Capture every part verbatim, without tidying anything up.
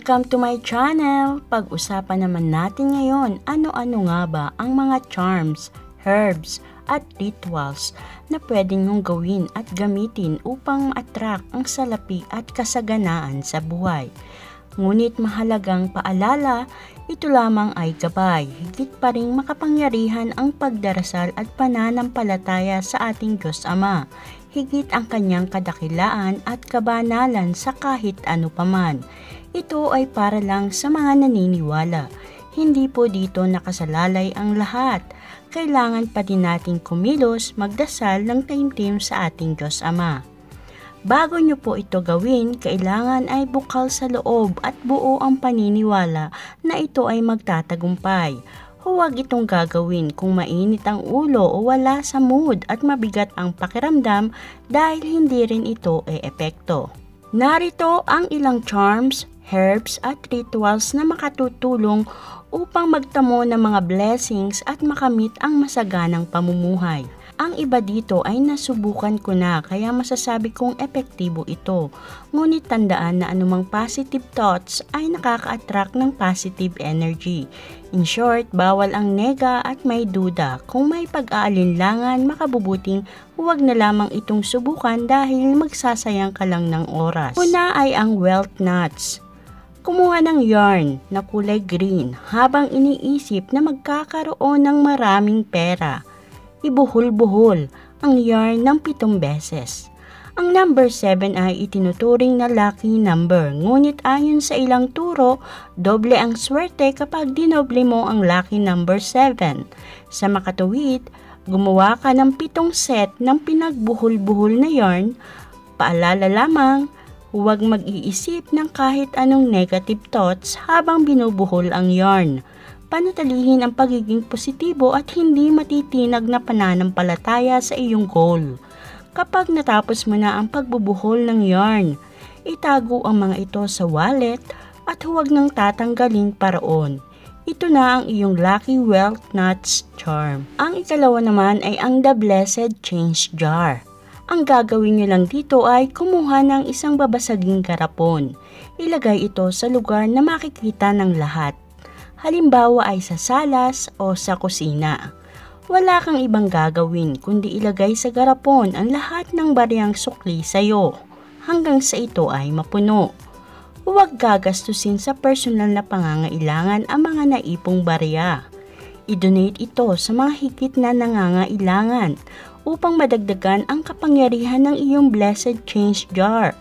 Welcome to my channel! Pag-usapan naman natin ngayon ano-ano nga ba ang mga charms, herbs, at rituals na pwedeng mong gawin at gamitin upang ma-attract ang salapi at kasaganaan sa buhay. Ngunit mahalagang paalala, ito lamang ay gabay, higit pa ring makapangyarihan ang pagdarasal at pananampalataya sa ating Diyos Ama, higit ang kanyang kadakilaan at kabanalan sa kahit ano paman. Ito ay para lang sa mga naniniwala. Hindi po dito nakasalalay ang lahat. Kailangan pa din nating kumilos, magdasal ng taimtim sa ating Diyos Ama. Bago nyo po ito gawin, kailangan ay bukal sa loob at buo ang paniniwala na ito ay magtatagumpay. Huwag itong gagawin kung mainit ang ulo o wala sa mood at mabigat ang pakiramdam dahil hindi rin ito e epekto. Narito ang ilang charms, herbs at rituals na makatutulong upang magtamo ng mga blessings at makamit ang masaganang pamumuhay. Ang iba dito ay nasubukan ko na kaya masasabi kong epektibo ito. Ngunit tandaan na anumang positive thoughts ay nakaka-attract ng positive energy. In short, bawal ang nega at may duda. Kung may pag-aalinlangan, makabubuting huwag na lamang itong subukan dahil magsasayang ka lang ng oras. Una ay ang wealth nuts. Kumuha ng yarn na kulay green habang iniisip na magkakaroon ng maraming pera. Ibuhol-buhol ang yarn ng pitong beses. Ang number seven ay itinuturing na lucky number, ngunit ayon sa ilang turo, doble ang swerte kapag dinoble mo ang lucky number seven. Sa makatuwid, gumawa ka ng pitong set ng pinagbuhol-buhol na yarn. Paalala lamang, huwag mag-iisip ng kahit anong negative thoughts habang binubuhol ang yarn. Panatilihin ang pagiging positibo at hindi matitinag na pananampalataya sa iyong goal. Kapag natapos mo na ang pagbubuhol ng yarn, itago ang mga ito sa wallet at huwag nang tatanggalin paroon. Ito na ang iyong lucky wealth nuts charm. Ang ikalawa naman ay ang the blessed change jar. Ang gagawin nyo lang dito ay kumuha ng isang babasaging garapon. Ilagay ito sa lugar na makikita ng lahat. Halimbawa ay sa salas o sa kusina. Wala kang ibang gagawin kundi ilagay sa garapon ang lahat ng bariyang sukli sa iyo hanggang sa ito ay mapuno. Huwag gagastusin sa personal na pangangailangan ang mga naipong barya. I-donate ito sa mga higit na nangangailangan upang madagdagan ang kapangyarihan ng iyong blessed change jar.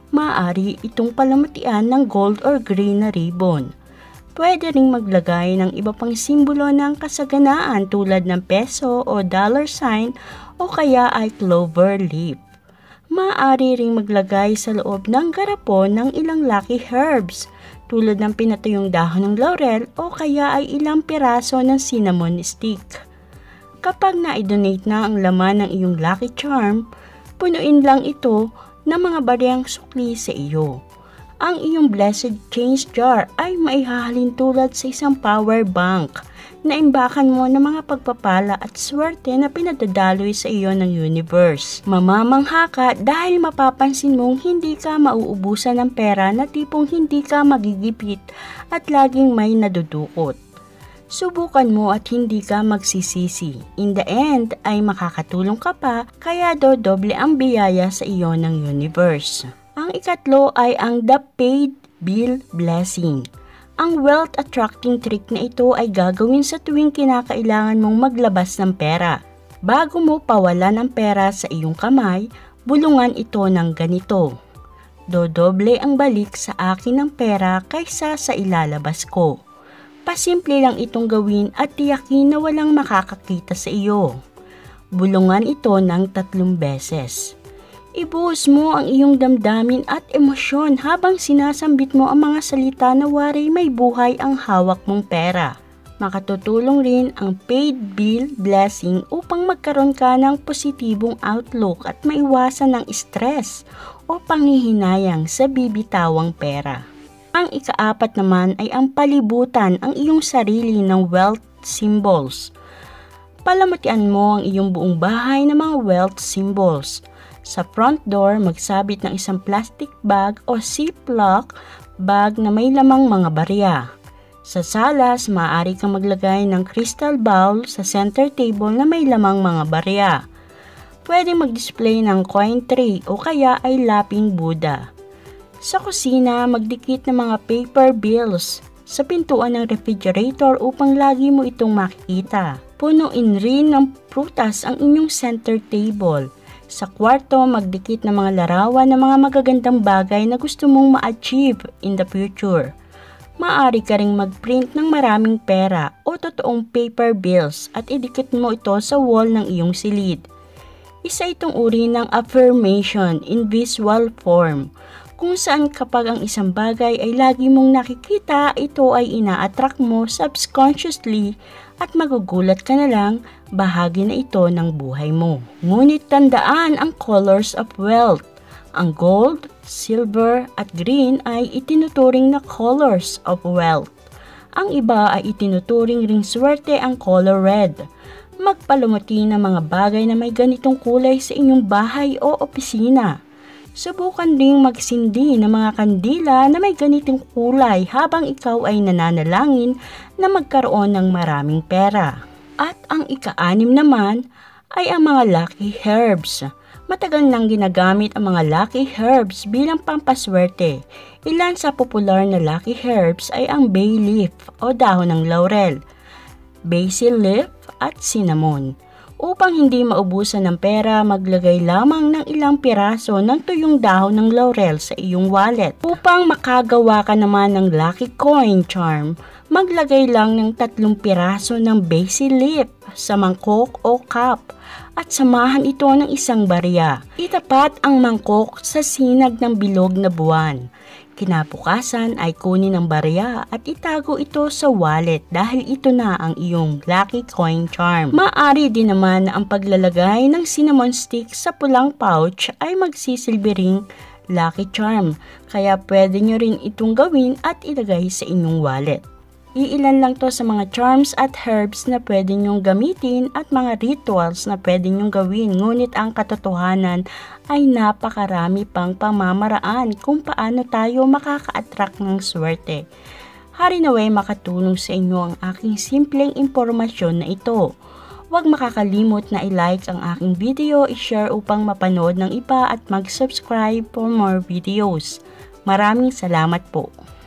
Maaari itong palamutian ng gold or green na ribbon. Pwede ring maglagay ng iba pang simbolo ng kasaganaan tulad ng peso o dollar sign o kaya ay clover leaf. Maaari ring maglagay sa loob ng garapon ng ilang lucky herbs tulad ng pinatuyong dahon ng laurel o kaya ay ilang piraso ng cinnamon stick. Kapag na-donate na ang laman ng iyong lucky charm, punuin lang ito ng mga bariyang sukli sa iyo. Ang iyong blessed change jar ay maihahalin tulad sa isang power bank na imbakan mo ng mga pagpapala at swerte na pinadadaloy sa iyo ng universe. Mamamangha ka dahil mapapansin mong hindi ka mauubusan ng pera na tipong hindi ka magigipit at laging may nadudukot. Subukan mo at hindi ka magsisisi. In the end ay makakatulong ka pa kaya dodoble ang biyaya sa iyo ng universe. Ang ikatlo ay ang the paid bill blessing. Ang wealth attracting trick na ito ay gagawin sa tuwing kinakailangan mong maglabas ng pera. Bago mo pawalan ang pera sa iyong kamay, bulungan ito ng ganito. Dodoble ang balik sa akin ng pera kaysa sa ilalabas ko. Pasimple lang itong gawin at tiyakin na walang makakakita sa iyo. Bulungan ito ng tatlong beses. Ibuhos mo ang iyong damdamin at emosyon habang sinasambit mo ang mga salita na waray may buhay ang hawak mong pera. Makatutulong rin ang paid bill blessing upang magkaroon ka ng positibong outlook at maiwasan ng stress o panghihinayang sa bibitawang pera. Ang ikaapat naman ay ang palibutan ang iyong sarili ng wealth symbols. Palamutian mo ang iyong buong bahay ng mga wealth symbols. Sa front door, magsabit ng isang plastic bag o ziplock bag na may lamang mga barya. Sa salas, maaari kang maglagay ng crystal bowl sa center table na may lamang mga barya. Pwede mag-display ng coin tray o kaya ay laping Buddha. Sa kusina, magdikit ng mga paper bills sa pintuan ng refrigerator upang lagi mo itong makikita. Punuin rin ng prutas ang inyong center table. Sa kwarto, magdikit ng mga larawan ng mga magagandang bagay na gusto mong ma-achieve in the future. Maaari ka ring mag-print ng maraming pera o totoong paper bills at idikit mo ito sa wall ng iyong silid. Isa itong uri ng affirmation in visual form, kung saan kapag ang isang bagay ay lagi mong nakikita, ito ay ina-attract mo subconsciously at magugulat ka na lang, bahagi na ito ng buhay mo. Ngunit tandaan ang colors of wealth. Ang gold, silver at green ay itinuturing na colors of wealth. Ang iba ay itinuturing ring swerte ang color red. Magpalumuti ng mga bagay na may ganitong kulay sa inyong bahay o opisina. Subukan ding magsindi ng mga kandila na may ganitong kulay habang ikaw ay nananalangin na magkaroon ng maraming pera. At ang ika-anim naman ay ang mga lucky herbs. Matagal nang ginagamit ang mga lucky herbs bilang pampaswerte. Ilan sa popular na lucky herbs ay ang bay leaf o dahon ng laurel, basil leaf at cinnamon. Upang hindi maubusan ng pera, maglagay lamang ng ilang piraso ng tuyong dahon ng laurel sa iyong wallet. Upang makagawa ka naman ng lucky coin charm, maglagay lang ng tatlong piraso ng basil leaf sa mangkok o cup at samahan ito ng isang barya. Itapat ang mangkok sa sinag ng bilog na buwan. Kinabukasan ay kunin ang barya at itago ito sa wallet dahil ito na ang iyong lucky coin charm. Maaari din naman na ang paglalagay ng cinnamon stick sa pulang pouch ay magsisilbi ring lucky charm, kaya pwede nyo rin itong gawin at ilagay sa inyong wallet. Iilan lang to sa mga charms at herbs na pwede nyong gamitin at mga rituals na pwede nyong gawin, ngunit ang katotohanan ay napakarami pang pamamaraan kung paano tayo makaka-attract ng swerte. Hari naway makatulong sa inyo ang aking simpleng impormasyon na ito. Huwag makakalimot na i-like ang aking video, i-share upang mapanood ng iba at mag-subscribe for more videos. Maraming salamat po.